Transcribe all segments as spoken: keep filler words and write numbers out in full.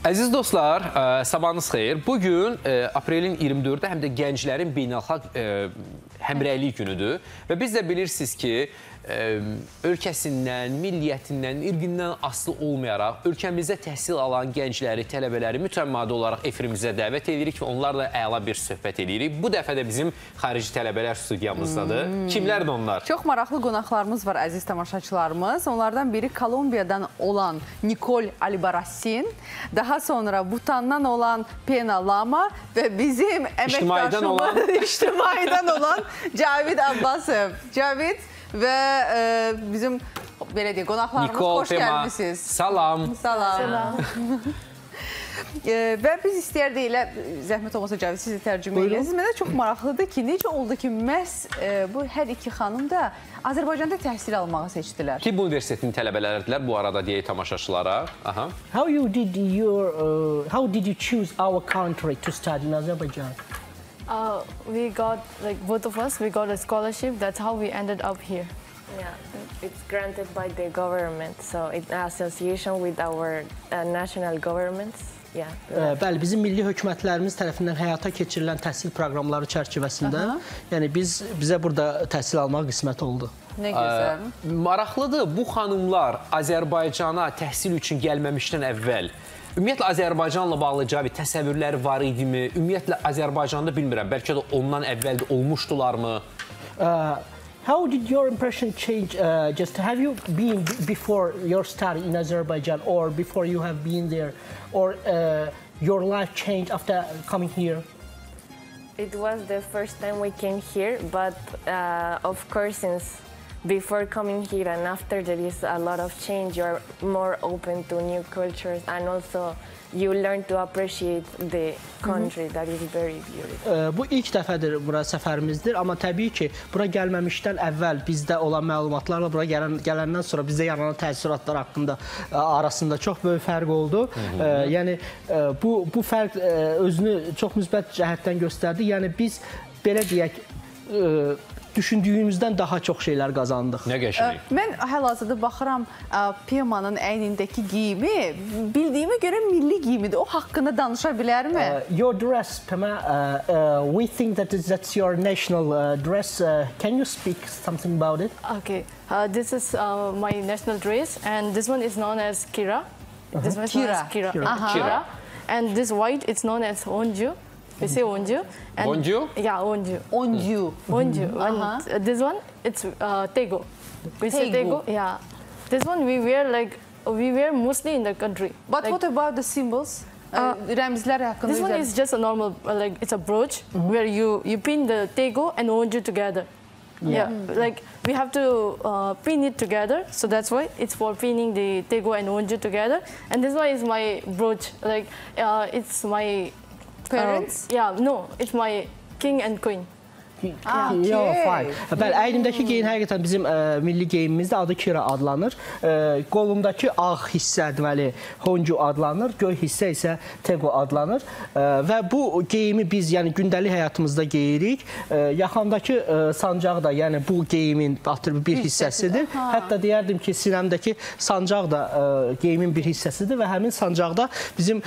Əziz dostlar, sabahınız xeyir. Bugün aprelin iyirmi dördü həm də gənclərin beynəlxalq həmrəylik günüdür. Və biz də bilirsiniz ki, ölkəsindən, milliyyətindən, irqindən asılı olmayaraq ölkəmizdə təhsil alan gəncləri, tələbələri mütəmadi olaraq efirimizə dəvət edirik və onlarla əla bir söhbət edirik. Bu dəfə də bizim xarici tələbələr studiyamızdadır. Hmm. Kimlərdir onlar? Çox maraqlı qonaqlarımız var, əziz tamaşaçılarımız. Onlardan biri Kolumbiyadan olan Nikol Albarracin, daha sonra Butandan olan Pena Lama və bizim əməkdaşımız İctimaidən olan Cavid Abbasov. Cavid və e, bizim belə deyək, qonaqlarımız Nikol, xoş gəlmişsiniz. Salam. Salam. Salam. e, və biz istəyərdik elə, zəhmət olmasa Cavid, sizi tərcümə edirsiniz. Mənə çox maraqlıdır ki, necə oldu ki, məhz e, bu hər iki xanım da Azərbaycanda təhsil almağı seçdilər. Tibb Universitetinin tələbələridirlər bu arada deyək tamaşaçılara. Aha. How you did your uh, how did you choose our country to study in Azerbaijan? Uh, we got, like both of us, we got a scholarship. That's how we ended up here. Yeah, it's granted by the government, so in association with our uh, national governments. Yeah. Ə, bəli, bizim milli hökumətlərimiz tərəfindən həyata keçirilən təhsil proqramları çərçivəsində, yəni biz bizə burada təhsil almaq qismət oldu. Nə gözəl. Ə, maraqlıdır, bu xanımlar Azərbaycana təhsil üçün gəlməmişdən əvvəl ümumiyyətlə Azərbaycanla bağlı Cavid təsəvvürləri var idimi? Ümumiyyətlə Azərbaycanda bilmirəm, bəlkə də ondan əvvəldə olmuşdularmı? Uh, how did your impression change? Uh, just have you been before your study in Azerbaijan, or before you have been there, or uh, your life changed after coming here? It was the first time we came here, but uh, of course, since before coming here and after, there is a lot of change. You're more open to new cultures, and also you learn to appreciate the country. That is very beautiful. Bu ilk dəfədir bura səfərimizdir, amma təbii ki, bura gəlməmişdən əvvəl bizdə olan məlumatlarla bura gələn, gələndən sonra bizdə yaranan təəssüratlar haqqında arasında çox böyük fərq oldu. Hı -hı. Yəni bu bu fərq özünü çox müsbət cəhətdən göstərdi. Yəni biz belə deyək, düşündüyümüzdən daha çox şeylər qazandıq. Nə qəşəng. Mən hal-hazırda baxıram Pemanın əynindəki geyimi, bildiyimə görə milli geyimidir. O haqqında danışa bilərmi? Uh, your dress, Pema, uh, uh, we think that is, that's your national uh, dress. Uh, can you speak something about it? Okay, uh, this is uh, my national dress, and this one is known as Kira. Uh-huh. This one is Kira. known as Kira. Kira. Uh-huh. Kira. And this white, it's known as Onju. We say Onju. And Onju? Yeah, Onju. Onju. Onju. Uh-huh. And this one, it's uh, Tego. We say Tego. Tego. Yeah. This one we wear like we wear mostly in the country. But like, what about the symbols? Uh, Rəmzlər haqqında. This one is just a normal, uh, like it's a brooch mm-hmm. where you you pin the Tego and Onju together. Yeah, yeah. Mm-hmm. Like we have to uh, pin it together, so that's why it's for pinning the Tego and Onju together. And this one is my brooch. Like uh, it's my parents? Uh, yeah, no, it's my king and queen. Ah, okay. Yox, fine. Bəli, əynimdəki geyin həqiqətən bizim ə, milli geyimimizdə adı Kira adlanır. Ə, qolumdakı ağ hissə deməli Honju adlanır, göy hissə isə Tego adlanır. Ə, və bu geyimi biz yəni gündəlik həyatımızda geyirik. Ə, yaxandakı ə, sancaq da yəni bu geyimin bir hissəsidir. Ha. Hətta deyərdim ki, sinəmdəki sancaq da ə, geyimin bir hissəsidir və həmin sancaqda bizim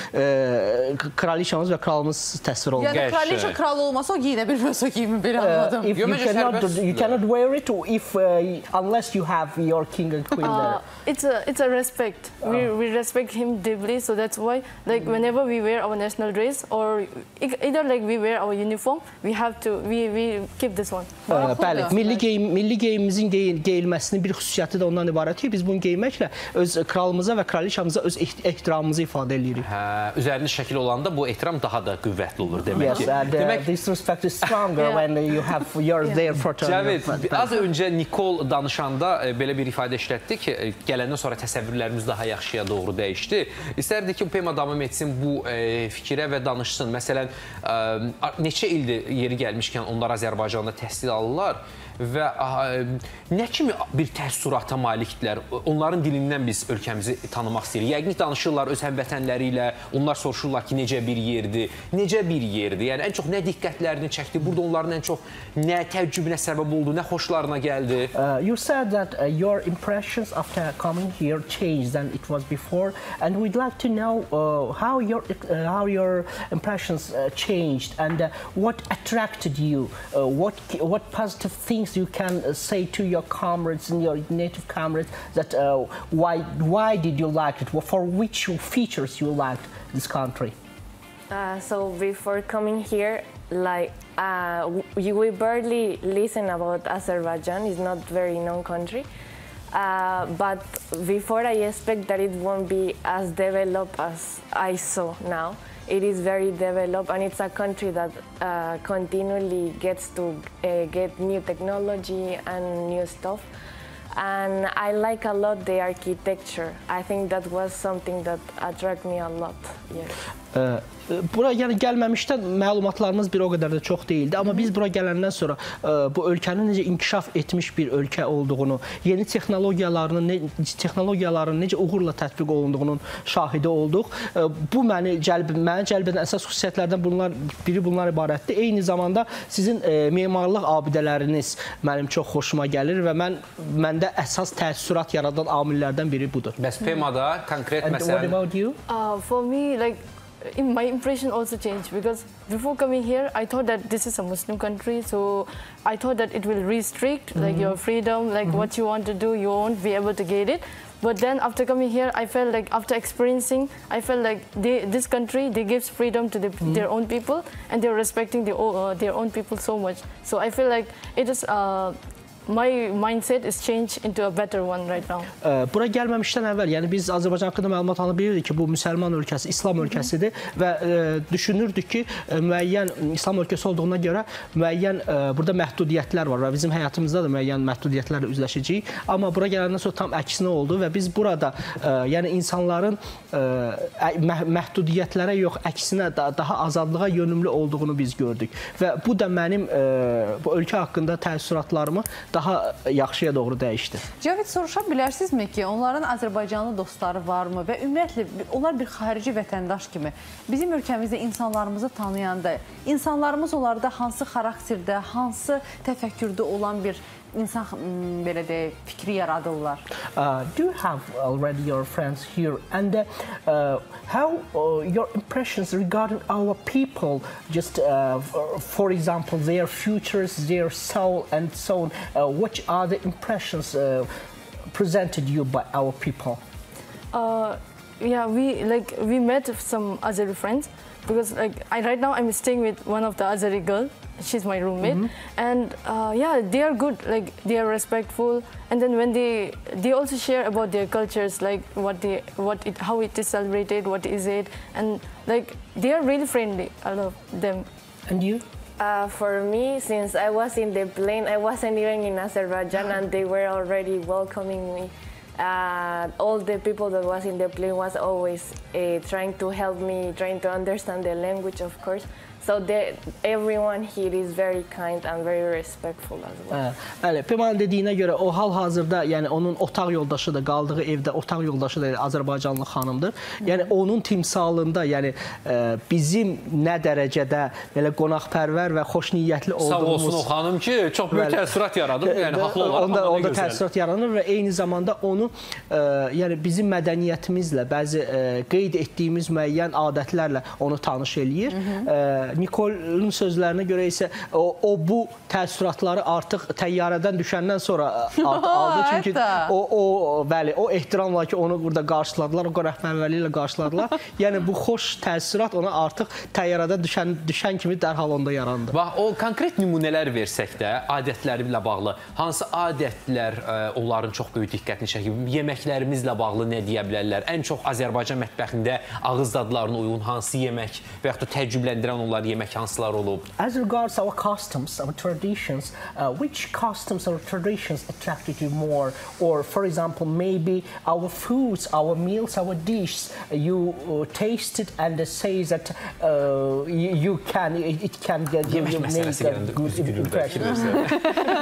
ə, kraliçamız və kralımız təsvir olunur. Yəni kraliça kral olmasa o giyinə bilməsə o geyimi belə. Uh, if you cannot, you cannot wear it if uh, unless you have your king and queen uh, there. It's a it's a respect. Oh. We we respect him deeply, so that's why like mm. whenever we wear our national dress or either like we wear our uniform, we have to we we keep this one. Uh, bəli, milli geyim milli geyimimizin geyil, geyilməsinin bir xüsusiyyəti də ondan ibarət ki, biz bunu geyməklə öz kralımıza və kraliçamıza öz ehtiramımızı ifadə edirik. Hə, üzərində şəkil olanda bu ehtiram daha da qüvvətli olur demək yes, ki. Uh, the, demək this respect is stronger yeah. when you have you're yeah. there for Cavid, az öncə Nikol danışanda belə bir ifadə işlətdi ki, gələndən sonra təsəvvürlərimiz daha yaxşıya doğru dəyişdi. İstərdik ki, Pema davam etsin bu e, fikrə və danışsın. Məsələn, e, neçə ildir yeri gəlmişkən onlar Azərbaycanda təhsil alırlar və nə kimi bir təəssürata malikdirlər? Onların dilindən biz ölkəmizi tanımaq istəyirik. Yəqin danışırlar öz həmvətənləri ilə, onlar soruşurlar ki, necə bir yerdir, necə bir yerdir? Yəni, ən çox nə diqqətlərini çəkdi? Burada onların ən çox nə təəccübünə səbəb oldu, nə xoşlarına gəldi? Uh, you said that uh, your impressions after coming here changed than it was before, and we'd like to know uh, how your uh, how your impressions uh, changed and uh, what attracted you, uh, what what positive things you can uh, say to your comrades and your native comrades that uh, why why did you like it? For which features you liked this country? Uh, so before coming here, like uh, you will barely listen about Azerbaijan. It's not very known country. Uh, but before I expect that it won't be as developed as I saw now. It is very developed, and it's a country that uh, continually gets to uh, get new technology and new stuff. And I like a lot the architecture. I think that was something that attracted me a lot. Yes. Uh, Bura yəni gəlməmişdən məlumatlarımız bir o qədər də çox deyildi, amma biz bura gələndən sonra ə, bu ölkənin necə inkişaf etmiş bir ölkə olduğunu, yeni texnologiyalarının ne, texnologiyaların necə uğurla tətbiq olunduğunun şahidi olduq. Ə, bu məni cəlb məni cəlb edən əsas xüsusiyyətlərdən bunlar biri bunlar ibarətdir. Eyni zamanda sizin ə, memarlıq abidələriniz mənim çox xoşuma gəlir və mən məndə əsas təəssürat yaradan amillərdən biri budur. Bəs Pemada konkret məsələn. What about you? Uh, for me, like. My impression also changed because before coming here, I thought that this is a Muslim country, so I thought that it will restrict mm-hmm. like your freedom, like mm-hmm. what you want to do, you won't be able to get it. But then after coming here, I felt like after experiencing, I felt like they, this country, they gives freedom to the, mm-hmm. their own people, and they're respecting the, uh, their own people so much. So I feel like it is. Uh, My mindset is changed into a better one right now. Bura gəlməmişdən əvvəl, yəni biz Azərbaycan haqqında məlumat alıb bilirdik ki, bu müsəlman ölkəsi, İslam ölkəsidir və e, düşünürdük ki, e, müəyyən İslam ölkəsi olduğuna görə müəyyən e, burada məhdudiyyətlər var və bizim həyatımızda da müəyyən məhdudiyyətlərlə üzləşəcəyik. Amma bura gələndən sonra tam əksinə oldu və biz burada e, yəni insanların e, məh məhdudiyyətlərə yox, əksinə da, daha azadlığa yönümlü olduğunu biz gördük. Və bu da mənim e, bu ölkə haqqında təəssüratlarımı daha yaxşıya doğru dəyişdi. Cavit, soruşa bilərsinizmi ki, onların Azərbaycanlı dostları varmı və ümumiyyətlə onlar bir xarici vətəndaş kimi bizim ölkəmizdə insanlarımızı tanıyanda, insanlarımız onlarda hansı xarakterdə, hansı təfəkkürdə olan bir insan belə də fikri yaradırlar? Uh, do you have already your friends here and uh, how uh, your impressions regarding our people, just uh, for, for example their futures, their soul and so on, uh, which are the impressions uh, presented you by our people? Uh, yeah, we like we met some Azeri friends because like I right now I'm staying with one of the Azeri girls. She's my roommate, mm-hmm. and uh, yeah, they are good. Like they are respectful, and then when they they also share about their cultures, like what they what it how it is celebrated, what is it, and like they are really friendly. I love them. And you? Uh, for me, since I was in the plane, I wasn't even in Azerbaijan, and they were already welcoming me. Uh, all the people that was in the plane was always uh, trying to help me, trying to understand the language, of course. So the, everyone here is very kind and very respectful as well. Bəli, Pemanın dediyinə görə o hal-hazırda, yəni onun otaq yoldaşı da, qaldığı evdə otaq yoldaşı da Azərbaycanlı xanımdır. Yəni onun timsalında, yəni e, bizim nə dərəcədə belə qonaqpərvər və xoşniyyətli olduğumuz... Sağ olsun o xanım ki, çox böyük təəssürat yaradır. Yəni haqlı olaraq onda, onda təəssürat yaranır və eyni zamanda onu e, yəni bizim mədəniyyətimizlə, bəzi e, qeyd etdiyimiz müəyyən adətlərlə onu tanış eləyir. E, Nikol'un sözlərinə görə isə o, o bu təəssüratları artıq təyyarədən düşəndən sonra aldı. Çünki o, o, bəli, o ehtiramla ki, onu burada qarşıladılar, o rəhbərliyi ilə qarşıladılar. Yəni bu xoş təəssürat ona artıq təyyarədən düşən, düşən kimi dərhal onda yarandı. Bax, o konkret nümunələr versək də, adətləri ilə bağlı, hansı adətlər ə, onların çox böyük diqqətini çəkib, yeməklərimizlə bağlı nə deyə bilərlər? Ən çox Azərbaycan mətbəxində ağız dadlarına uyğun hansı yemək və yaxud da təəccübləndirən onlar yemək hansılar olub? As regards our customs, our traditions, uh, which customs or traditions attracted you more? Or, for example, maybe our foods, our meals, our dishes, you uh, tasted and uh, say that uh, you, you can, it, it can give you make a good impression.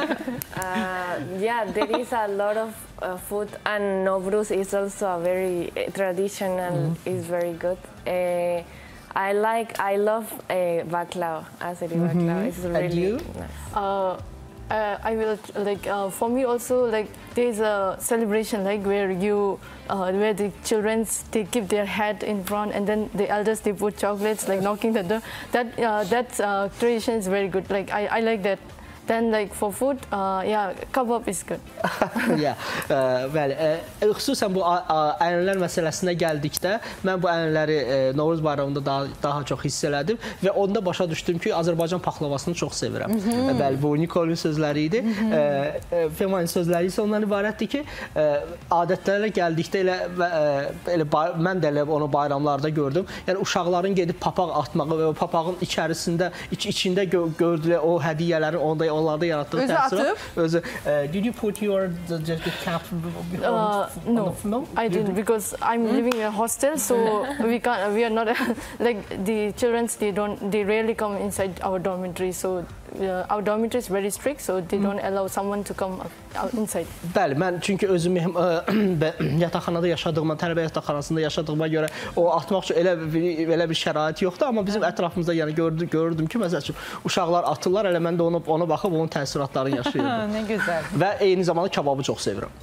Uh, yeah, there is a lot of uh, food, and Novruz is also a very uh, traditional. Mm-hmm. Is very good. Uh, I like, I love uh, baklava, azeri mm-hmm. baklava. It's really and you? nice. Uh, uh, I will like uh, for me also like there is a celebration like where you uh, where the childrens they keep their head in front and then the elders they put chocolates like knocking the door. That uh, that uh, tradition is very good. Like I, I like that. Then like for food, uh, yeah, kebab is good. yeah, ə, bəli. Ə, xüsusən bu ənənələr məsələsinə gəldikdə, mən bu ənənələri ə, Novruz bayramında daha, daha çox hiss elədim və onda başa düşdüm ki, Azərbaycan paxlavasını çox sevirəm. Ə, bəli, bu Nikolun sözləri idi. Femanın sözləri isə ondan ibarətdir ki, ə, adətlərlə gəldikdə elə, ə, elə mən də elə onu bayramlarda gördüm. Yəni uşaqların gedib papaq atmağı və o papağın içərisində, iç, içində gö gördülər o hədiyyələrin onda onlarda yaratdığı təsir. Özü uh, did you put your the, the, the cap uh, no, no, I didn't because I'm hmm? living in a hostel, so we can't. We are not like the children. They don't. They rarely come inside our dormitory. So uh, our dormitory is very strict, so they hmm. don't allow someone to come out inside. Bəli, mən çünki özüm yataqxanada yaşadığıma, tələbə yataqxanasında yaşadığıma görə o atmaq üçün elə bir, elə bir şərait yoxdur, amma bizim ətrafımızda yəni gördüm, gördüm ki, məsəl üçün uşaqlar atırlar, elə mən də onu ona baxıb onun təəssüratlarını yaşayırdım. Nə gözəl. Və eyni zamanda kebabı çox sevirəm.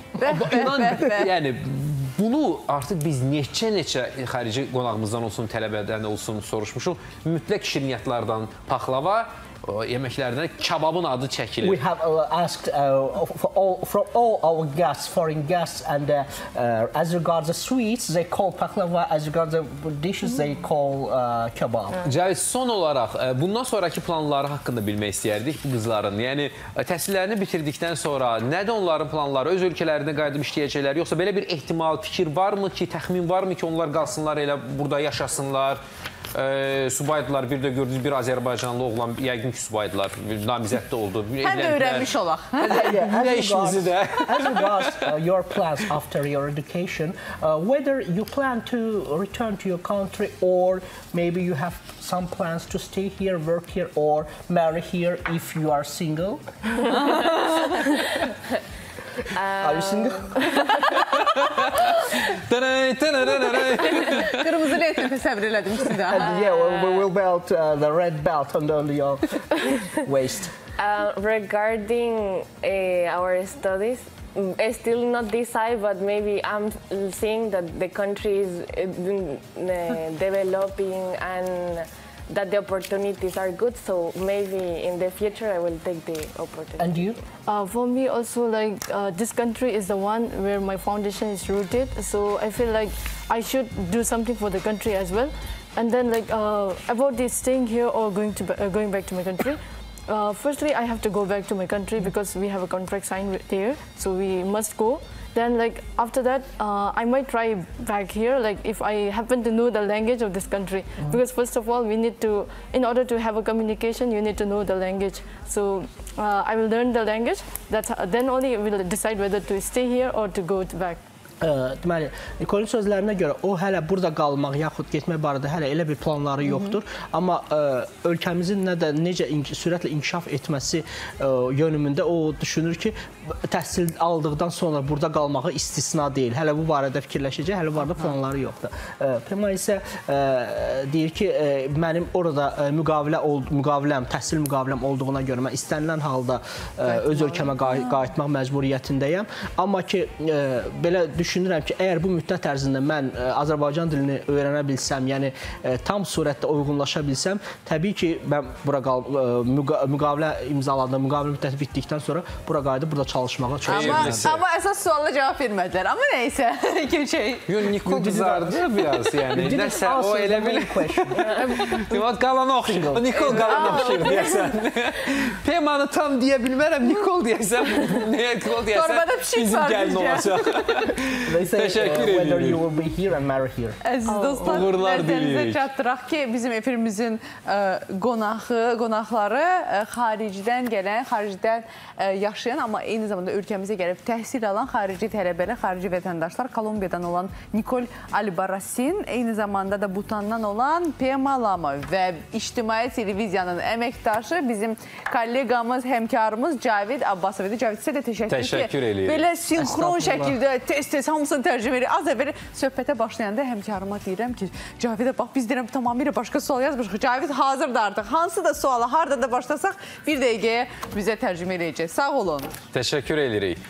Yəni bunu artıq biz neçə-neçə xarici qonağımızdan olsun, tələbədən olsun soruşmuşuq. Mütləq şirniyyatlardan paxlava yeməklərindən kebabın adı çəkilir. We have uh, asked uh, for all, from all our guests, foreign guests, and uh, uh, as regards the sweets, they call paklava. As regards the dishes, they call uh, kebab. Cavit, son olaraq bundan sonraki planları haqqında bilmək istəyərdik bu qızların. Yəni təhsillərini bitirdikdən sonra nədir onların planları? Öz ölkələrinə qayıdıb işləyəcəklər, yoxsa belə bir ehtimal, fikir varmı ki, təxmin varmı ki, onlar qalsınlar elə burada yaşasınlar? E, subaydılar, bir də gördünüz bir Azərbaycanlı oğlan, yəqin ki subaydılar, namizəddə oldu. Həm də öyrənmiş olaq. Nə işinizi də? As regards uh, your plans after your education, uh, whether you plan to return to your country or maybe you have some plans to stay here, work here or marry here if you are single? Are you single? Qırmızı leytini təsəvvür elədim sizə. Yeah, we will belt uh, the red belt on, the, on your waist. Uh, regarding uh, our studies, I still not decide, but maybe I'm seeing that the country is uh, developing and that the opportunities are good, so maybe in the future I will take the opportunity. And you? Uh, for me also, like uh, this country is the one where my foundation is rooted, so I feel like I should do something for the country as well. And then like uh, about this staying here or going to uh, going back to my country, uh, firstly I have to go back to my country because we have a contract signed there, so we must go. Then like after that, uh, I might try back here, like if I happen to know the language of this country. Mm-hmm. Because first of all, we need to, in order to have a communication, you need to know the language. So uh, I will learn the language. That's how, then only we'll decide whether to stay here or to go back. Deməli, Nikolun sözlərinə görə o hələ burada qalmaq yaxud getmək barədə hələ elə bir planları yoxdur. Amma ə, ölkəmizin nə də necə sürətlə inkişaf etməsi ə, yönümündə o düşünür ki, təhsil aldıqdan sonra burada qalmağı istisna deyil. Hələ bu barədə fikirləşəcək, hələ bu barədə planları yoxdur. Pema isə ə, deyir ki, ə, mənim orada ə, müqavilə ol, müqaviləm, təhsil müqaviləm olduğuna görə mən istənilən halda ə, öz ölkəmə qay qayıtmaq məcburiyyətindəyəm. Amma ki, ə, belə düşünürəm ki, əgər bu müddət ərzində mən ə, Azərbaycan dilini öyrənə bilsəm, yəni ə, tam surətdə uyğunlaşa bilsəm, təbii ki, mən bura qal, ə, müqa müqavilə imzalandığım, müqavilə müddəti bitdikdən sonra bura qayıdıb burada çalışmağa çox amma, amma əsas suala cavab vermədilər. Amma neysə, keçək. Yox, Nikol qızardı biraz, yəni. Nəsə, o elə bir... Qalanı oxuyur. Nikol qalanı oxuyur, deyəsən. Pemanı tam deyə bilmərəm, Nikol deyəsən. Nikol deyəsən, bizim gəlin olacaq. They say Teşekkür uh, whether edirik. you will be here and marry here. Əziz dostlar, uğurlar nəzərinizə diliyirik. çatdıraq ki, bizim efirimizin ə, qonağı, qonaqları ə, xaricdən gələn, xaricdən ə, yaşayan, amma eyni zamanda ölkəmizə gəlib təhsil alan xarici tələbələr, xarici vətəndaşlar, Kolumbiyadan olan Nikol Albarracin, eyni zamanda da Butandan olan Pema Lama və İctimai Televiziyanın əməkdaşı bizim kolleqamız, həmkarımız Cavid Abbasov idi. Cavid, sizə də təşəkkür, Təşəkkür ki, edirik. belə sinxron şəkildə tez-tez hamısını tərcümə edir. Az əvvəl söhbətə başlayanda həmkarıma deyirəm ki, Cavidə bax, biz deyirəm tamamilə başqa sual yazmışıq. Cavid hazırdır artıq. Hansı da suala, harada da başlasaq bir dəqiqəyə bizə tərcümə edəcək. Sağ olun. Təşəkkür edirik.